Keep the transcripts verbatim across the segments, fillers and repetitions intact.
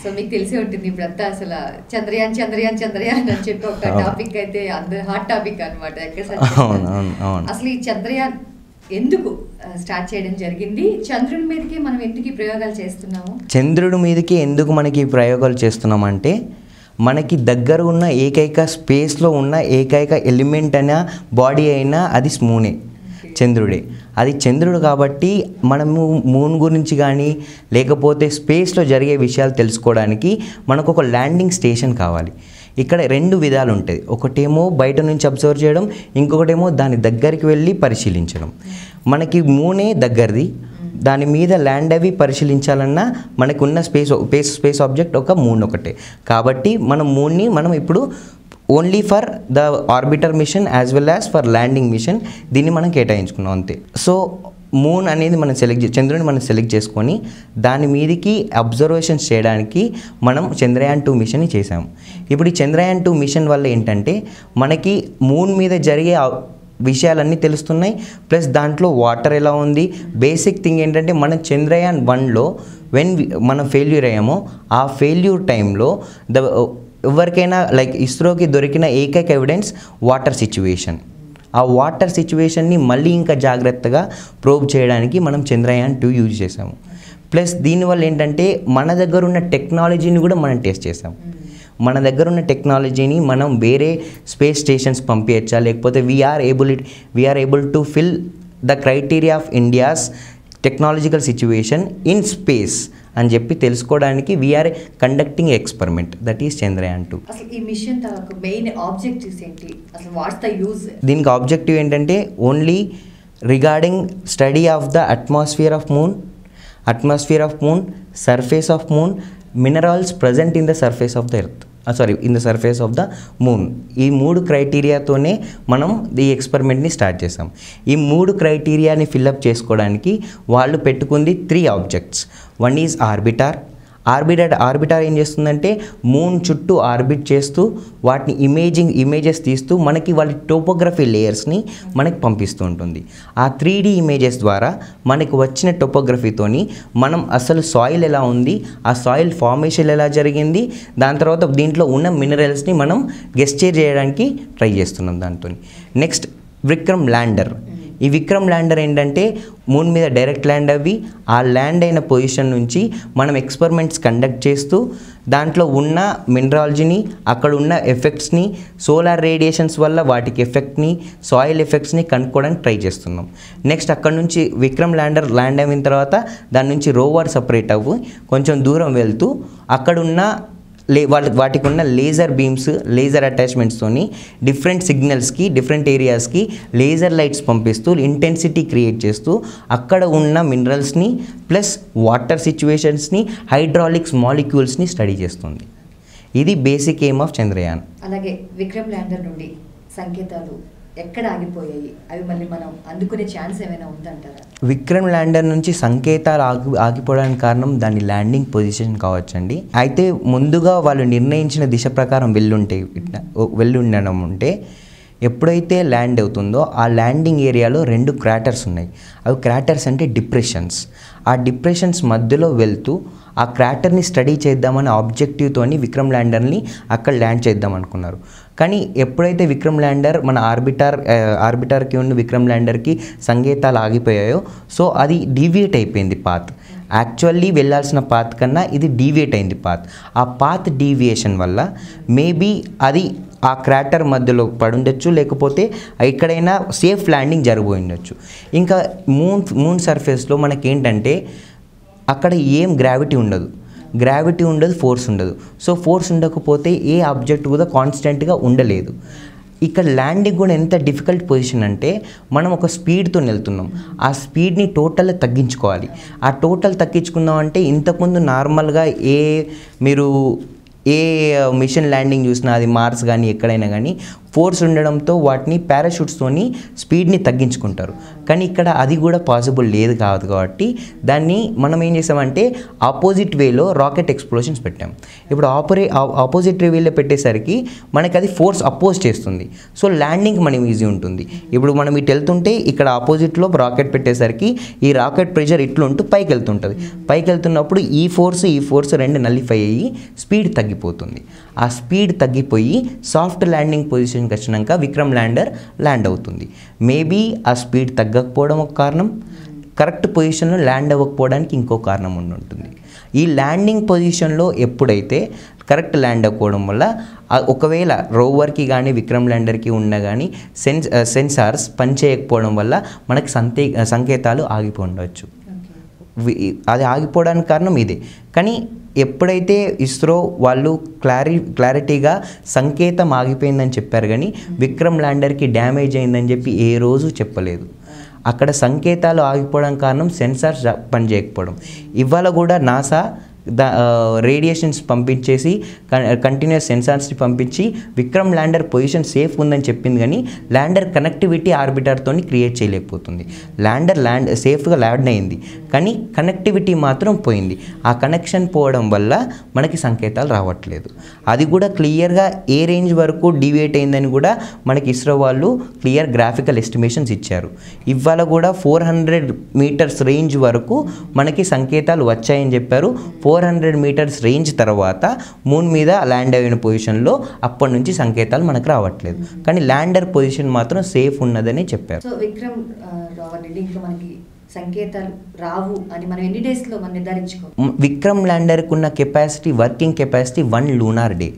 So మీకు తెలిసే ఉంటుంది ఇప్పుడంతా అసలు చంద్రయాన్ చంద్రయాన్ చంద్రయాన్ అని చెప్పి ఒక టాపిక్ అయితే అందరు హాట్ టాపిక్ అనమాట. అసలు ఈ చంద్రయాన్ ఎందుకు స్టార్ట్ చేయడం జరిగింది, చంద్రుడి మీదకి మనం ఎందుకు ఈ ప్రయోగాలు చేస్తున్నాము? చంద్రుడి మీదకి ఎందుకు మనకి ఈ ప్రయోగాలు చేస్తున్నాం అంటే, మనకి దగ్గర ఉన్న ఏకైక స్పేస్లో ఉన్న ఏకైక ఎలిమెంట్ అయినా బాడీ అయినా అది మూనే, చంద్రుడే. అది చంద్రుడు కాబట్టి మనము మూన్ గురించి కానీ లేకపోతే స్పేస్లో జరిగే విషయాలు తెలుసుకోవడానికి మనకు ఒక ల్యాండింగ్ స్టేషన్ కావాలి. ఇక్కడ రెండు విధాలు ఉంటాయి, ఒకటేమో బయట నుంచి అబ్జర్వ్ చేయడం, ఇంకొకటేమో దాని దగ్గరికి వెళ్ళి పరిశీలించడం. మనకి మూనే దగ్గరది, దాని మీద ల్యాండ్ అవి పరిశీలించాలన్నా మనకు ఉన్న స్పేస్ స్పేస్ స్పేస్ ఆబ్జెక్ట్ ఒక మూన్ ఒకటే. కాబట్టి మనం మూన్ని మనం ఇప్పుడు only for the orbiter mission as well as for landing mission దీన్ని మనం కేటాయించుకున్నాం అంతే. సో మూన్ అనేది మనం సెలెక్ట్ చంద్రుని మనం సెలెక్ట్ చేసుకొని దాని మీదకి అబ్జర్వేషన్స్ చేయడానికి మనం చంద్రయాన్ టూ మిషన్ని చేసాము. ఇప్పుడు ఈ చంద్రయాన్ టూ మిషన్ వల్ల ఏంటంటే మనకి మూన్ మీద జరిగే విషయాలన్నీ తెలుస్తున్నాయి, ప్లస్ దాంట్లో వాటర్ ఎలా ఉంది. బేసిక్ థింగ్ ఏంటంటే మనం చంద్రయాన్ వన్లో వెన్ మనం ఫెయిల్యూర్ అయ్యామో ఆ ఫెయిల్యూర్ టైంలో ద ఎవరికైనా లైక్ ఇస్రోకి దొరికిన ఏకైక ఎవిడెన్స్ వాటర్ సిచ్యువేషన్. ఆ వాటర్ సిచ్యువేషన్ని మళ్ళీ ఇంకా జాగ్రత్తగా ప్రోబ్ చేయడానికి మనం చంద్రయాన్ టూ యూజ్ చేసాము. ప్లస్ దీనివల్ల ఏంటంటే మన దగ్గర ఉన్న టెక్నాలజీని కూడా మనం టెస్ట్ చేసాము. మన దగ్గర ఉన్న టెక్నాలజీని మనం వేరే స్పేస్ స్టేషన్స్ పంపించచ్చా, లేకపోతే we're able it we're able to fill the criteria of India's technological situation in space అని చెప్పి తెలుసుకోవడానికి we're conducting experiment, that is Chandrayaan two. అసలు ఈ మిషన్ తాలూకు మెయిన్ ఆబ్జెక్టివ్స్ ఏంటి, అసలు వాట్స్ ద యూజ్? దీనికి ఆబ్జెక్టివ్ ఏంటంటే only regarding study of the atmosphere of moon, atmosphere of moon, surface of moon, minerals present in the surface of the earth sorry in the surface of the moon. ఈ మూడు క్రైటీరియాతోనే మనం ఈ ఎక్స్పెరిమెంట్ని start చేసాం. ఈ మూడు క్రైటీరియాని fill up చేసుకోవడానికి వాళ్ళు పెట్టుకుంది three objects. One is orbiter. Orbiter orbiter ఏం చేస్తుందంటే మూన్ చుట్టూ ఆర్బిట్ చేస్తూ వాటిని ఇమేజింగ్ ఇమేజెస్ తీస్తూ మనకి వాళ్ళ టోపోగ్రఫీ లేయర్స్ని మనకి పంపిస్తూ ఉంటుంది. ఆ త్రీ డీ ఇమేజెస్ ద్వారా మనకు వచ్చిన టోపోగ్రఫీతోని మనం అసలు సాయిల్ ఎలా ఉంది, ఆ సాయిల్ ఫార్మేషన్ ఎలా జరిగింది, దాని తర్వాత దీంట్లో ఉన్న మినరల్స్ని మనం గెస్చేర్ చేయడానికి ట్రై చేస్తున్నాం దాంతో. Next Vikram lander. ఈ విక్రమ్ ల్యాండర్ ఏంటంటే మూన్ మీద డైరెక్ట్ ల్యాండ్ అవ్వి ఆ ల్యాండ్ అయిన పొజిషన్ నుంచి మనం ఎక్స్పెరిమెంట్స్ కండక్ట్ చేస్తూ దాంట్లో ఉన్న మినరాలజీని, అక్కడ ఉన్న ఎఫెక్ట్స్ని, సోలార్ రేడియేషన్స్ వల్ల వాటికి ఎఫెక్ట్ని, సాయిల్ ఎఫెక్ట్స్ని కనుక్కోవడానికి ట్రై చేస్తున్నాం. నెక్స్ట్ అక్కడ నుంచి విక్రమ్ ల్యాండర్ ల్యాండ్ అయిన తర్వాత దాని నుంచి రోవర్ సపరేట్ అవ్వి కొంచెం దూరం వెళ్తూ అక్కడున్న లే వాళ్ళ వాటికి ఉన్న లేజర్ బీమ్స్, లేజర్ అటాచ్మెంట్స్తోని డిఫరెంట్ సిగ్నల్స్కి, డిఫరెంట్ ఏరియాస్కి లేజర్ లైట్స్ పంపిస్తూ ఇంటెన్సిటీ క్రియేట్ చేస్తూ అక్కడ ఉన్న మినరల్స్ని ప్లస్ వాటర్ సిచ్యువేషన్స్ని, హైడ్రాలిక్స్ మాలిక్యూల్స్ని స్టడీ చేస్తుంది. ఇది బేసిక్ ఎయిమ్ ఆఫ్ చంద్రయాన్. అలాగే విక్రమ్ ల్యాండర్ నుండి సంకేతాలు ఎక్కడ ఆగిపోయాయి, అవి మళ్ళీ మనం అందుకునే ఛాన్స్ ఏమైనా ఉందంటారా? విక్రమ్ ల్యాండర్ నుంచి సంకేతాలు ఆగి ఆగిపోవడానికి కారణం దాని ల్యాండింగ్ పొజిషన్ కావచ్చండి. అయితే ముందుగా వాళ్ళు నిర్ణయించిన దిశ ప్రకారం వెళ్ళుంటే వెళ్ళుండడం ఉంటే ఎప్పుడైతే ల్యాండ్ అవుతుందో ఆ ల్యాండింగ్ ఏరియాలో రెండు క్రాటర్స్ ఉన్నాయి. అవి క్రాటర్స్ అంటే డిప్రెషన్స్. ఆ డిప్రెషన్స్ మధ్యలో వెళ్తూ ఆ క్రాటర్ని స్టడీ చేద్దామనే ఆబ్జెక్టివ్తోని విక్రమ్ ల్యాండర్ని అక్కడ ల్యాండ్ చేద్దాం అనుకున్నారు. కానీ ఎప్పుడైతే విక్రమ్ ల్యాండర్ మన ఆర్బిటార్ ఆర్బిటార్కి ఉన్న విక్రమ్ ల్యాండర్కి సంకేతాలు ఆగిపోయాయో సో అది డీవియేట్ అయిపోయింది పాత్. యాక్చువల్లీ వెళ్ళాల్సిన పాత్ కన్నా ఇది డీవియేట్ అయింది పాత్. ఆ పాత్ డీవియేషన్ వల్ల మేబీ అది ఆ క్రాటర్ మధ్యలో పడుండొచ్చు, లేకపోతే ఎక్కడైనా సేఫ్ ల్యాండింగ్ జరిగిపోయి ఉండొచ్చు. ఇంకా మూన్ మూన్ సర్ఫేస్లో మనకేంటంటే అక్కడ ఏం గ్రావిటీ ఉండదు, గ్రావిటీ ఉండదు, ఫోర్స్ ఉండదు. సో ఫోర్స్ ఉండకపోతే ఏ ఆబ్జెక్ట్ కూడా కాన్స్టెంట్గా ఉండలేదు. ఇక్కడ ల్యాండింగ్ కూడా ఎంత డిఫికల్ట్ పొజిషన్ అంటే మనం ఒక స్పీడ్తో వెళ్తున్నాం, ఆ స్పీడ్ని టోటల్ తగ్గించుకోవాలి. ఆ టోటల్ తగ్గించుకుందాం అంటే ఇంతకుముందు నార్మల్గా ఏ మీరు ఏ మిషన్ ల్యాండింగ్ చూసినా అది మార్స్ కానీ ఎక్కడైనా కానీ ఫోర్స్ ఉండడంతో వాటిని పారాషూట్స్తోని స్పీడ్ని తగ్గించుకుంటారు. కానీ ఇక్కడ అది కూడా పాసిబుల్ లేదు కాదు కాబట్టి దాన్ని మనం ఏం చేసామంటే ఆపోజిట్ వేలో రాకెట్ ఎక్స్ప్లోషన్స్ పెట్టాం. ఇప్పుడు ఆపరే ఆపోజిట్ వేలో పెట్టేసరికి మనకి అది ఫోర్స్ అపోజ్ చేస్తుంది. సో ల్యాండింగ్ మనం ఈజీ ఉంటుంది. ఇప్పుడు మనం ఇటు వెళ్తుంటే ఇక్కడ ఆపోజిట్లో రాకెట్ పెట్టేసరికి ఈ రాకెట్ ప్రెషర్ ఇట్లా ఉంటూ పైకి వెళ్తుంటుంది. పైకి వెళ్తున్నప్పుడు ఈ ఫోర్స్ ఈ ఫోర్స్ రెండు నల్లిఫై అయ్యి స్పీడ్ తగ్గిపోతుంది. ఆ స్పీడ్ తగ్గిపోయి సాఫ్ట్ ల్యాండింగ్ పొజిషన్కి వచ్చినాక విక్రమ్ ల్యాండర్ ల్యాండ్ అవుతుంది. మేబీ ఆ స్పీడ్ తగ్గకపోవడం ఒక కారణం, కరెక్ట్ పొజిషన్లో ల్యాండ్ అవ్వకపోవడానికి ఇంకో కారణం ఉండి ఉంటుంది. ఈ ల్యాండింగ్ పొజిషన్లో ఎప్పుడైతే కరెక్ట్ ల్యాండ్ అవ్వకపోవడం వల్ల ఒకవేళ రోవర్కి కానీ విక్రమ్ ల్యాండర్కి ఉన్న కానీ సెన్స్ సెన్సార్స్ పనిచేయకపోవడం వల్ల మనకి సంతే సంకేతాలు ఆగిపోవచ్చు. అది ఆగిపోవడానికి కారణం ఇదే. కానీ ఎప్పుడైతే ఇస్రో వాళ్ళు క్లారి క్లారిటీగా సంకేతం ఆగిపోయిందని చెప్పారు కానీ విక్రమ్ ల్యాండర్కి డ్యామేజ్ అయిందని చెప్పి ఏ రోజు చెప్పలేదు. అక్కడ సంకేతాలు ఆగిపోవడం కారణం సెన్సార్స్ పనిచేయకపోవడం. ఇవాళ కూడా నాసా దా రేడియేషన్స్ పంపించేసి కంటిన్యూస్ సెన్సార్స్ని పంపించి విక్రమ్ ల్యాండర్ పొజిషన్ సేఫ్ ఉందని చెప్పింది కానీ ల్యాండర్ కనెక్టివిటీ ఆర్బిటర్తో క్రియేట్ చేయలేకపోతుంది. ల్యాండర్ ల్యాండ్ సేఫ్గా ల్యాండ్ అయింది కానీ కనెక్టివిటీ మాత్రం పోయింది. ఆ కనెక్షన్ పోవడం వల్ల మనకి సంకేతాలు రావట్లేదు. అది కూడా క్లియర్గా ఏ రేంజ్ వరకు డివియేట్ అయిందని కూడా మనకి ఇస్రో వాళ్ళు క్లియర్ గ్రాఫికల్ ఎస్టిమేషన్స్ ఇచ్చారు. ఇవాళ కూడా ఫోర్ హండ్రెడ్ మీటర్స్ రేంజ్ వరకు మనకి సంకేతాలు వచ్చాయని చెప్పారు. ఫోర్ హండ్రెడ్ మీటర్స్ రేంజ్ తర్వాత మూన్ మీద ల్యాండ్ అయిన పొజిషన్లో అప్పటి నుంచి సంకేతాలు మనకు రావట్లేదు. కానీ ల్యాండర్ పొజిషన్ మాత్రం సేఫ్ ఉన్నదని చెప్పారు. సో విక్రమ్ రోవర్ నుండి ఇంకా మనకి సంకేతాలు రావు అని మనం ఎన్ని డేస్లో మనం నిర్ధారించుకో విక్రమ్ ల్యాండర్కి ఉన్న capacity working capacity one lunar day.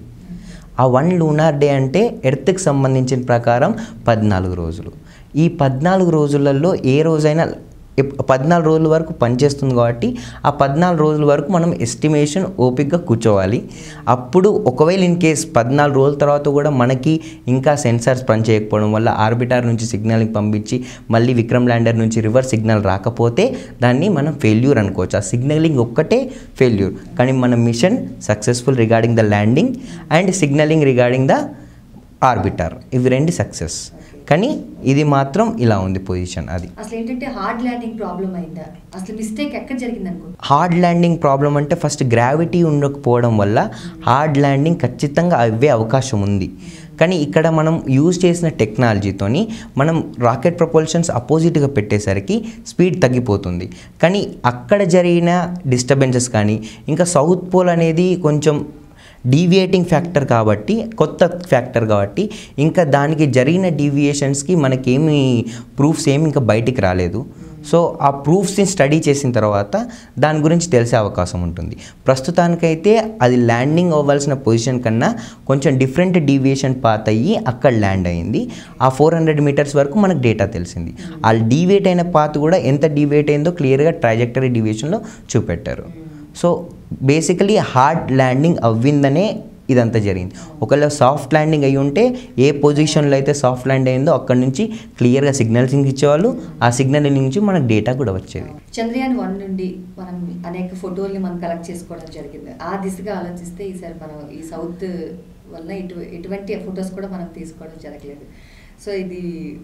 ఆ వన్ లూనార్ డే అంటే ఎర్త్కి సంబంధించిన ప్రకారం పద్నాలుగు రోజులు. ఈ పద్నాలుగు రోజులలో ఏ రోజైనా పద్నాలుగు రోజుల వరకు పనిచేస్తుంది కాబట్టి ఆ పద్నాలుగు రోజుల వరకు మనం ఎస్టిమేషన్ ఓపిక్గా కూర్చోవాలి. అప్పుడు ఒకవేళ ఇన్ కేస్ పద్నాలుగు రోజుల తర్వాత కూడా మనకి ఇంకా సెన్సార్స్ పనిచేయకపోవడం వల్ల ఆర్బిటర్ నుంచి సిగ్నల్ని పంపించి మళ్ళీ విక్రమ్ ల్యాండర్ నుంచి రివర్స్ సిగ్నల్ రాకపోతే దాన్ని మనం ఫెయిల్యూర్ అనుకోవచ్చు. ఆ సిగ్నలింగ్ ఒక్కటే ఫెయిల్యూర్. కానీ మన మిషన్ సక్సెస్ఫుల్ regarding the landing and signaling regarding the orbiter, ఇవి రెండు సక్సెస్. కానీ ఇది మాత్రం ఇలా ఉంది పొజిషన్. అది అసలు ఏంటంటే హార్డ్ ల్యాండింగ్ ప్రాబ్లం అయిందా, అసలు మిస్టేక్ ఎక్కడ జరిగింది అనుకో. హార్డ్ ల్యాండింగ్ ప్రాబ్లం అంటే ఫస్ట్ గ్రావిటీ ఉండకపోవడం వల్ల హార్డ్ ల్యాండింగ్ ఖచ్చితంగా అవ్వే అవకాశం ఉంది. కానీ ఇక్కడ మనం యూజ్ చేసిన టెక్నాలజీతోని మనం రాకెట్ ప్రపోల్షన్స్ అపోజిట్గా పెట్టేసరికి స్పీడ్ తగ్గిపోతుంది. కానీ అక్కడ జరిగిన డిస్టర్బెన్సెస్ కానీ ఇంకా సౌత్ పోల్ అనేది కొంచెం డీవియేటింగ్ ఫ్యాక్టర్ కాబట్టి, కొత్త ఫ్యాక్టర్ కాబట్టి ఇంకా దానికి జరిగిన డీవియేషన్స్కి మనకేమి ప్రూఫ్స్ ఏమి ఇంకా బయటికి రాలేదు. సో ఆ ప్రూఫ్స్ని స్టడీ చేసిన తర్వాత దాని గురించి తెలిసే అవకాశం ఉంటుంది. ప్రస్తుతానికైతే అది ల్యాండింగ్ అవ్వాల్సిన పొజిషన్ కన్నా కొంచెం డిఫరెంట్ డీవియేషన్ పాత్ అయ్యి అక్కడ ల్యాండ్ అయింది. ఆ ఫోర్ హండ్రెడ్ మీటర్స్ వరకు మనకు డేటా తెలిసింది. ఆ డీవియేట్ అయిన పాత్ కూడా ఎంత డీవియేట్ అయిందో క్లియర్గా ట్రాజెక్టరీ డీవియేషన్లో చూపెట్టారు. సో బేసికలీ హార్డ్ ల్యాండింగ్ అవ్విందనే ఇదంతా జరిగింది. ఒకవేళ సాఫ్ట్ ల్యాండింగ్ అయ్యి ఉంటే ఏ పొజిషన్లో అయితే సాఫ్ట్ ల్యాండ్ అయిందో అక్కడ నుంచి క్లియర్గా సిగ్నల్సింగ్ ఇచ్చేవాళ్ళు. ఆ సిగ్నల్ నుంచి మనకు డేటా కూడా వచ్చేది. చంద్రయాన్ వన్ నుండి మనం అనేక ఫోటోల్ని మనం కలెక్ట్ చేసుకోవడం జరిగింది. ఆ దిశగా ఆలోచిస్తే ఈసారి మనం ఈ సౌత్ వల్ల ఇటు ఎటువంటి ఫొటోస్ కూడా మనం తీసుకోవడం జరగలేదు. సో ఇది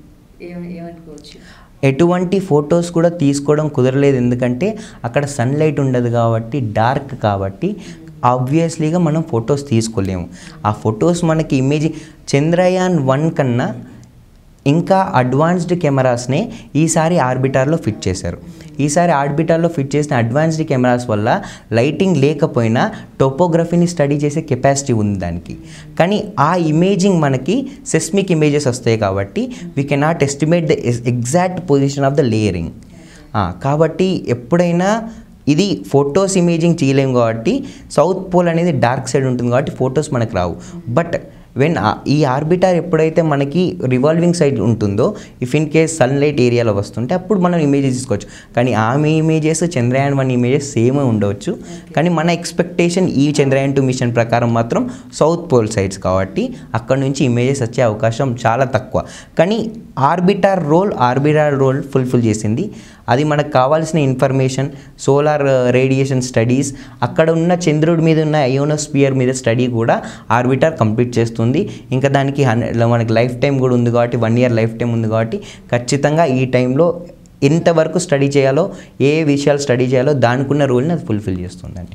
ఏమనుకోవచ్చు? ఎటువంటి ఫొటోస్ కూడా తీసుకోవడం కుదరలేదు. ఎందుకంటే అక్కడ సన్లైట్ ఉండదు కాబట్టి, డార్క్ కాబట్టి ఆబ్వియస్లీగా మనం ఫొటోస్ తీసుకోలేము. ఆ ఫొటోస్ మనకి ఇమేజింగ్ చంద్రయాన్ వన్ కన్నా ఇంకా అడ్వాన్స్డ్ కెమెరాస్నే ఈసారి ఆర్బిటార్లో ఫిట్ చేశారు. ఈసారి ఆర్బిటార్లో ఫిట్ చేసిన అడ్వాన్స్డ్ కెమెరాస్ వల్ల లైటింగ్ లేకపోయినా టోపోగ్రఫీని స్టడీ చేసే కెపాసిటీ ఉంది దానికి. కానీ ఆ ఇమేజింగ్ మనకి సెస్మిక్ ఇమేజెస్ వస్తాయి కాబట్టి we cannot estimate the exact position of the layering. కాబట్టి ఎప్పుడైనా ఇది ఫొటోస్ ఇమేజింగ్ చేయలేము కాబట్టి సౌత్ పోల్ అనేది డార్క్ సైడ్ ఉంటుంది కాబట్టి ఫొటోస్ మనకు రావు. బట్ వెన్ ఈ ఆర్బిటర్ ఎప్పుడైతే మనకి రివాల్వింగ్ సైడ్ ఉంటుందో, ఇఫ్ ఇన్ కేస్ సన్లైట్ ఏరియాలో వస్తుంటే అప్పుడు మనం ఇమేజెస్ తీసుకోవచ్చు. కానీ ఆమె images Chandrayaan one images same ఉండవచ్చు. కానీ మన ఎక్స్పెక్టేషన్ ఈ చంద్రయాన్ టూ మిషన్ ప్రకారం మాత్రం సౌత్ పోల్ సైడ్స్ కాబట్టి అక్కడ నుంచి ఇమేజెస్ వచ్చే అవకాశం చాలా తక్కువ. కానీ ఆర్బిటర్ రోల్ ఆర్బిటర్ రోల్ ఫుల్ఫిల్ చేసింది. అది మనకు కావాల్సిన ఇన్ఫర్మేషన్ సోలార్ రేడియేషన్ స్టడీస్, అక్కడ ఉన్న చంద్రుడి మీద ఉన్న అయోనోస్పియర్ మీద స్టడీ కూడా ఆర్బిటర్ కంప్లీట్ చేస్తుంది. ఇంకా దానికి హండ్రెడ్ మనకి లైఫ్ టైం కూడా ఉంది కాబట్టి వన్ ఇయర్ లైఫ్ టైం ఉంది కాబట్టి ఖచ్చితంగా ఈ టైంలో ఎంతవరకు స్టడీ చేయాలో, ఏ విషయాలు స్టడీ చేయాలో దానికున్న రోల్ని అది ఫుల్ఫిల్ చేస్తుందండి.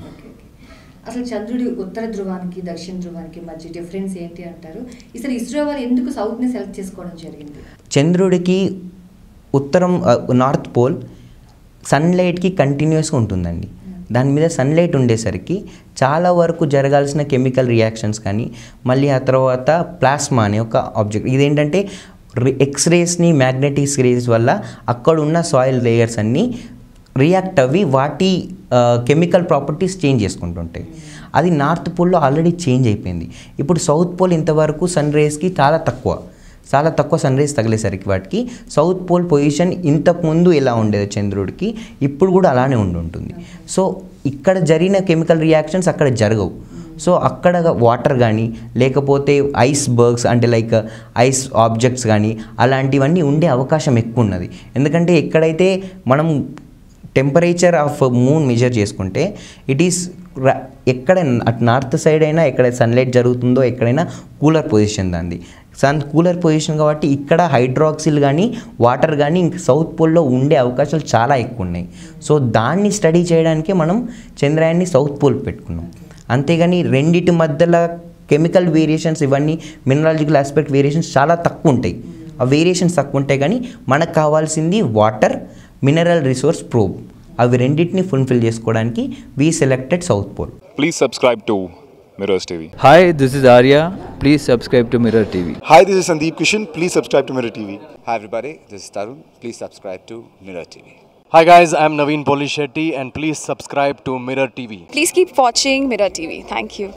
అసలు చంద్రుడి ఉత్తర ధ్రువానికి దక్షిణ ధ్రువానికి మధ్య డిఫరెన్స్ ఏంటి అంటారు? అసలు ఇస్రో వాళ్ళు ఎందుకు సౌత్ని సెలెక్ట్ చేసుకోవడం జరిగింది? చంద్రుడికి ఉత్తరం నార్త్ పోల్ సన్లైట్కి కంటిన్యూస్గా ఉంటుందండి. దాని మీద సన్లైట్ ఉండేసరికి చాలా వరకు జరగాల్సిన కెమికల్ రియాక్షన్స్ కానీ, మళ్ళీ ఆ తర్వాత ప్లాస్మా అనే ఒక ఆబ్జెక్ట్, ఇదేంటంటే ఎక్స్రేస్ని మ్యాగ్నెటిక్ రేస్ వల్ల అక్కడ ఉన్న సాయిల్ లేయర్స్ అన్నీ రియాక్ట్ అవ్వి వాటి కెమికల్ ప్రాపర్టీస్ చేంజ్ చేసుకుంటుంటాయి. అది నార్త్ పోల్లో ఆల్రెడీ చేంజ్ అయిపోయింది. ఇప్పుడు సౌత్ పోల్ ఇంతవరకు సన్ రేస్కి చాలా తక్కువ చాలా తక్కువ సన్ రేస్ తగిలేసరికి వాటికి సౌత్ పోల్ పొజిషన్ ఇంతకుముందు ఎలా ఉండేది చంద్రుడికి ఇప్పుడు కూడా అలానే ఉండి ఉంటుంది. సో ఇక్కడ జరిగిన కెమికల్ రియాక్షన్స్ అక్కడ జరగవు. సో అక్కడ వాటర్ కానీ లేకపోతే ఐస్ బర్గ్స్ అంటే లైక్ ఐస్ ఆబ్జెక్ట్స్ కానీ అలాంటివన్నీ ఉండే అవకాశం ఎక్కువ ఉన్నది. ఎందుకంటే ఎక్కడైతే మనం టెంపరేచర్ ఆఫ్ మూన్ మెజర్ చేసుకుంటే ఇట్ ఈస్ ఎక్కడ అటు నార్త్ సైడ్ అయినా ఎక్కడ సన్లైట్ జరుగుతుందో ఎక్కడైనా కూలర్ పొజిషన్ దాన్ని సన్ కూలర్ పొజిషన్ కాబట్టి ఇక్కడ హైడ్రాక్సిల్ కానీ వాటర్ కానీ ఇంక సౌత్ పోల్లో ఉండే అవకాశాలు చాలా ఎక్కువ ఉన్నాయి. సో దాన్ని స్టడీ చేయడానికే మనం చంద్రయాన్ని సౌత్ పోల్ పెట్టుకున్నాం. అంతేగాని రెండిటి మధ్యలో కెమికల్ వేరియేషన్స్ ఇవన్నీ మినరాలజికల్ ఆస్పెక్ట్ వేరియేషన్స్ చాలా తక్కువ ఉంటాయి. ఆ వేరియేషన్స్ తక్కువ ఉంటాయి కానీ మనకు కావాల్సింది వాటర్, మినరల్ రిసోర్స్ ప్రోబ్, అవి రెండింటిని ఫుల్ఫిల్ చేసుకోవడానికి we selected south pole. Please subscribe to Mirrors T V. Hi, this is Arya. Please subscribe to Mirror T V. Hi, this is Sandeep Kishan. Please subscribe to Mirror T V. Hi everybody, this is Tarun. Please subscribe to Mirror T V. Hi guys, I'm Naveen Polishetty and please subscribe to Mirror T V. Please keep watching Mirror T V. Thank you.